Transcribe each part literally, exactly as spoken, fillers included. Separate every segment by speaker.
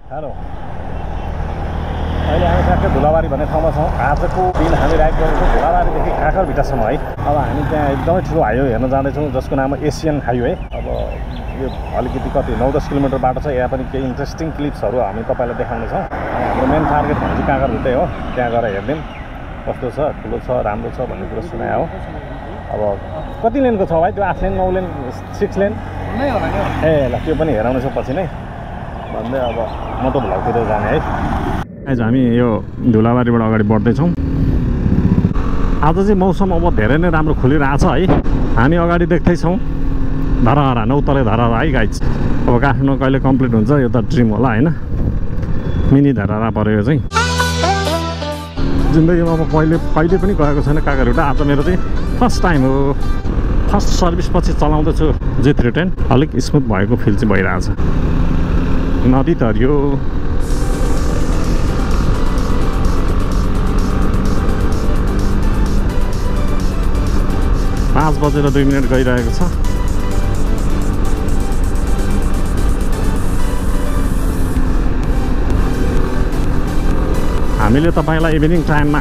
Speaker 1: Hello अहिले हामी ठ्याक्कै धुलाबारी भन्ने ठाउँमा छौँ। आजको दिन हामी राइड गरेको छौँ धुलाबारीदेखि काँकरभिट्टासम्म है। अब हामी त्यहाँ एकदमै ठुलो हाइवे हेर्न जाँदैछौँ जसको नाम हो एसियन हाइवे। अब यो अलिकति कति नौ दस किलोमिटर बाटो छ। यहाँ पनि केही इन्ट्रेस्टिङ क्लिप्सहरू हामी तपाईँलाई देखाउनेछौँ। हाम्रो मेन टार्गेट भनेको चाहिँ काँकरभिट्टै हो। त्यहाँ गएर हेरिदिउँ कस्तो छ, ठुलो छ, राम्रो छ भन्ने कुरा सुनाए हो। अब कति लेनको छ भाइ त्यो? आठ लेन, नौ लेन, सिक्स लेन नै होला नि? ए ल त्यो पनि हेराउनेछौँ पछि नै भन्दै अब मोटो भ्लगतिर जाने है। आज हामी यो धुलाबारीबाट अगाडि बढ्दैछौँ। आज चाहिँ मौसम अब धेरै नै राम्रो खुलिरहेछ है। हामी अगाडि देख्दैछौँ धरहरा, नौ तले धरहरा है गाइज। अब काठमाडौँ कहिले कम्प्लिट हुन्छ यो त ड्रिम होला होइन। मिनी धरहरा पऱ्यो चाहिँ। जिन्दगीमा अब कहिले कहिले पनि गएको छैन काँकरभिट्टा। आज मेरो चाहिँ फर्स्ट टाइम हो। फर्स्ट सर्भिस पछि चलाउँदैछु जे थ्री टेन। अलिक स्मुथ भएको फिल चाहिँ भइरहेछ। नदी तरियो पाँच बजेर दुई मिनट गइरहेको छ। हामीले तपाईँलाई इभिनिङ टाइममा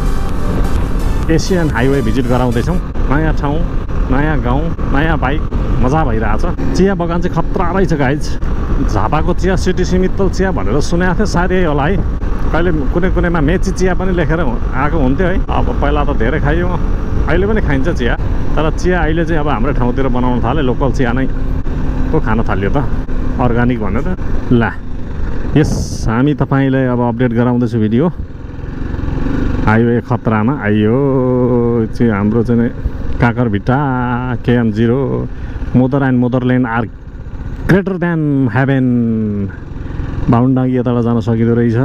Speaker 1: एसियन हाइवे भिजिट गराउँदैछौँ। नयाँ ठाउँ, नयाँ गाउँ, नयाँ बाइक, मजा भइरहेछ। चिया बगान चाहिँ खतरा रहेछ गाइज। झापाको चिया सिटिसी मित्तल चिया भनेर सुनेको थिएँ, सायद यही होला है। कहिले कुनै कुनैमा मेची चिया पनि लेखेर आएको हुन्थ्यो है। अब पहिला त धेरै खाइयो, अहिले पनि खाइन्छ चिया। तर चिया अहिले चाहिँ अब हाम्रो ठाउँतिर बनाउन थाल्यो। लोकल चिया नै पो खान थाल्यो त, अर्ग्यानिक भनेर। ला यस हामी तपाईँलाई अब अपडेट गराउँदैछु भिडियो। हाइवे खतरामा आइयो चाहिँ हाम्रो चाहिँ Kakarbhitta K M zero. Mother and motherland are greater than heaven. Bahundangi यताबाट जान सकिँदो रहेछ।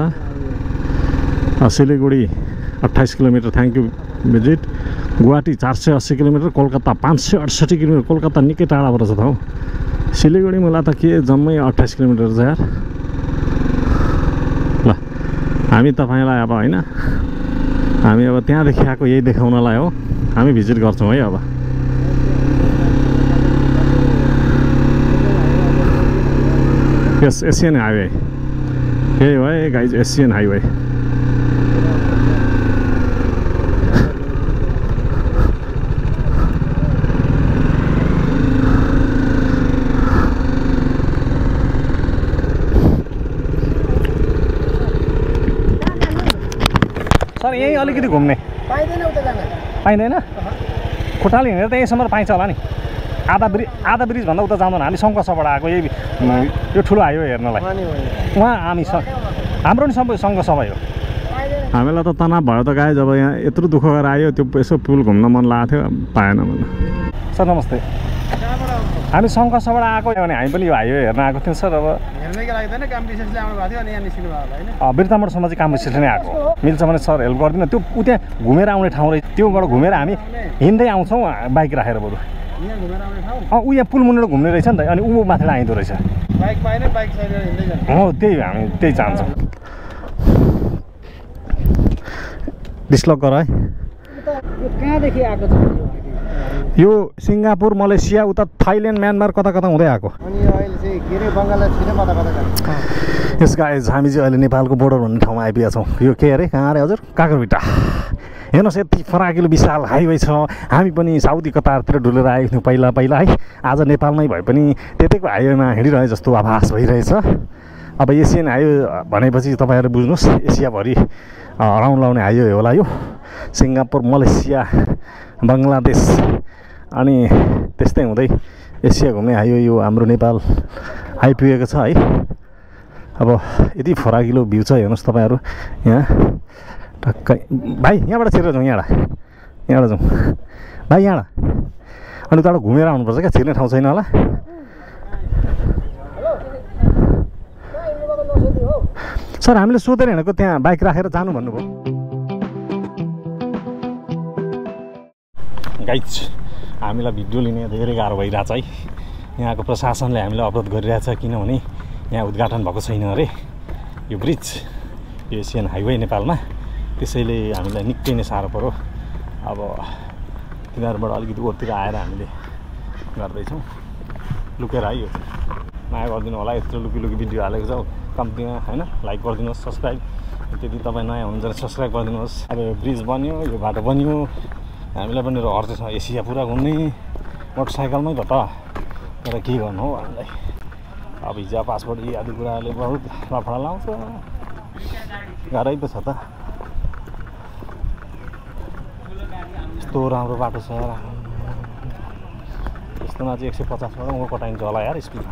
Speaker 1: सिलगढी अट्ठाइस kilometre, thank you visit. Guwahati चार सय अस्सी किलोमिटर, कोलकाता पाँच सय अडसठी किलोमिटर। कोलकाता निकै टाढाबाट छ त हौ। सिलगढी मलाई त के जम्मै अट्ठाइस किलोमिटर छ यार। ल हामी तपाईँलाई अब होइन, हामी अब त्यहाँदेखि आएको यही देखाउनलाई हो। हामी भिजिट गर्छौँ है। अब यस एसियन हाइवे यही हो है गाइज, एसियन हाइवे। सर यहीँ अलिकति घुम्ने
Speaker 2: पाइँदैन, उता जान
Speaker 1: पाइँदैन? खुट्टाले हिँडेर त यहीँसम्म पाइन्छ होला नि। आधा ब्रिज आधा ब्रिजभन्दा उता जाँदैन। हामी सङ्घर्षबाट आएको यही यो ठुलो हाइवे हेर्नलाई। उहाँ हामी हाम्रो नि सबै सङ्घर्ष भयो। हामीलाई त तनाव भयो त गाइज। अब यहाँ यत्रो दुःख गरेर आयो, त्यो यसो पुल घुम्न मन लागेको थियो, पाएन मलाई। सर नमस्ते, हामी सङ्घर्षबाट आएको भने हामी पनि यो हाइवे हेर्न आएको थियौँ सर। अब
Speaker 2: हेर्नैको लागि त काम विशेषले आउनु भएको थियो अनि यहाँ निस्किनु भयो होला होइन।
Speaker 1: बिर्तामोडसम्म चाहिँ काम विशेषले नै आएको। मिल्छ भने सर हेल्प गरिदिनु। त्यो उ त्यहाँ घुमेर आउने ठाउँ रहेछ, त्योबाट घुमेर हामी हिँड्दै आउँछौँ बाइक राखेर। बरु
Speaker 2: यहाँ घुमेर आउने ठाउँ
Speaker 1: अँ ऊ यहाँ पुल मुनेर घुम्ने रहेछ नि त। अनि ऊ माथिबाट आइँदो रहेछ।
Speaker 2: बाइक पाएन, बाइक साइडबाट हिँड्दै जान्छ।
Speaker 1: हो त्यही हामी त्यही चाहन्छौँ। डिस्लक गर है।
Speaker 2: यो कहाँदेखि आएको छ?
Speaker 1: यो सिङ्गापुर, मलेसिया, उता थाइल्यान्ड, म्यानमार, कता कता हुँदै आएको।
Speaker 2: अनि अहिले चाहिँ के अरे बङ्गाललाई छिटो कता कता जान्छ।
Speaker 1: यस गाइज हामी चाहिँ अहिले नेपालको बोर्डर भन्ने ठाउँमा आइपुगेका छौँ। यो के अरे कहाँ अरे हजुर? काँकरभिट्टा। हेर्नुहोस् यति फराकिलो विशाल हाइवे छ। हामी पनि साउदी कतारतिर डुलेर आएको थियौँ पहिला पहिला है। आज नेपालमै भए पनि त्यतैको हाइवेमा हिँडिरहे जस्तो आभास भइरहेछ। अब एसियन हाइवे भनेपछि तपाईँहरू बुझ्नुहोस् एसियाभरि राउन्ड लाउने हाइवे होला यो। सिङ्गापुर, मलेसिया, बङ्गलादेश अनि त्यस्तै हुँदै एसिया घुम्ने हाइवे यो हाम्रो नेपाल आइपुगेको छ है। अब यति फराकिलो भ्यू छ हेर्नुहोस् तपाईँहरू यहाँ टक्कै। भाइ यहाँबाट छिरेर जाउँ, यहाँबाट यहाँबाट जाउँ भाइ, यहाँबाट। अनि उताबाट घुमेर आउनुपर्छ क्या, छिर्ने ठाउँ छैन होला। सर हामीले सोधेर हिँडेको त्यहाँ बाइक राखेर जानु भन्नुभयो। गाइज हामीलाई भिडियो लिने धेरै गाह्रो भइरहेछ है। यहाँको प्रशासनले हामीलाई अवरोध गरिरहेछ किनभने यहाँ उद्घाटन भएको छैन अरे यो ब्रिज, यो एसियन हाइवे नेपालमा। त्यसैले हामीलाई निकै नै साह्रो पऱ्यो। अब तिनीहरूबाट अलिकति ओरतिर आएर हामीले गर्दैछौँ। लुकेर आइयो माया गरिदिनु होला। यत्रो लुकी लुकी भिडियो हालेको छ। कम्तीमा होइन लाइक गरिदिनुहोस् सब्सक्राइब त्यति तपाईँ नयाँ हुनुहुन्छ भने सब्सक्राइब गरिदिनुहोस् अब यो ब्रिज बन्यो यो बाटो बन्यो हामीलाई पनि रहर छ एसिया पुरा घुम्ने मोटरसाइकलमै त त तर के गर्नु हौ हामीलाई अब भिजा पासपोर्ट यी आदि कुराहरूले बहुत लफडा लाउँछ गाह्रै त छ त यस्तो राम्रो बाटो छ यस्तोमा चाहिँ एक सय पचासबाट म कटाइन्छ होला यार स्पिडमा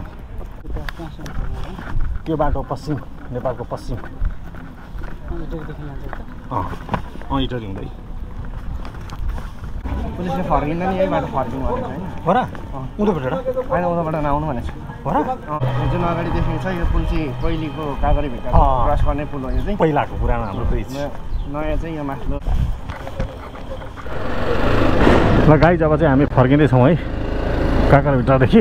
Speaker 1: त्यो बाटो पश्चिम नेपालको पश्चिम अँ इटरी हुँदै
Speaker 2: पुलिसले फर्किँदा नि यही बाटो फर्किनु भनेको होइन
Speaker 1: हो र उनीहरूबाट
Speaker 2: होइन उताबाट नआउनु भनेको
Speaker 1: हो र
Speaker 2: जुन अगाडि देखेको छ यो पुल चाहिँ पहिलेको कागरी भित्र क्रस गर्ने पुल हो यो चाहिँ
Speaker 1: पहिलाको पुरानो हाम्रो ब्रिज
Speaker 2: नयाँ चाहिँ यो माथिल्लो
Speaker 1: ल गाई जब चाहिँ हामी फर्किँदैछौँ है काकरभिट्टादेखि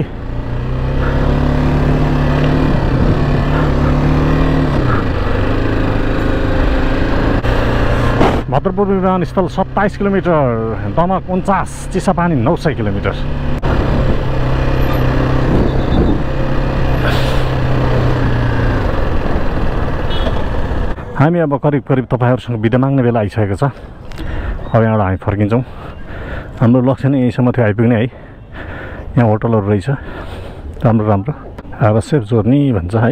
Speaker 1: भद्रपुर विमानस्थल सत्ताइस किलोमिटर दमक उन्चास चिसापानी नौ सय किलोमिटर हामी अब करिब करिब तपाईँहरूसँग बिदा माग्ने बेला आइसकेको छ अब यहाँबाट हामी फर्किन्छौँ हाम्रो लक्ष्य नै यहीँसम्म थियो आइपुग्ने है यहाँ होटलहरू रहेछ राम्रो राम्रो अब सेफ जोर्नी भन्छ है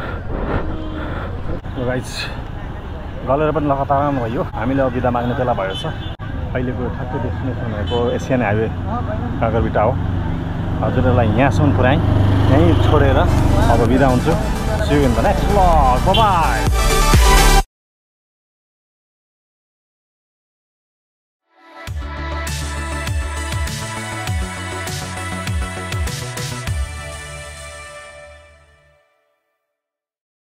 Speaker 1: गाइस गलेर पनि लगातार भयो हामीले अब बिदा माग्ने बेला भएको छ अहिलेको ठ्याक्कै डेस्टिनेसन भएको एसियन हाइवे काकरभिट्टा हो हजुरहरूलाई यहाँसम्म पुऱ्याएँ यहीँ छोडेर अब बिदा हुन्छु see you in the next vlog bye by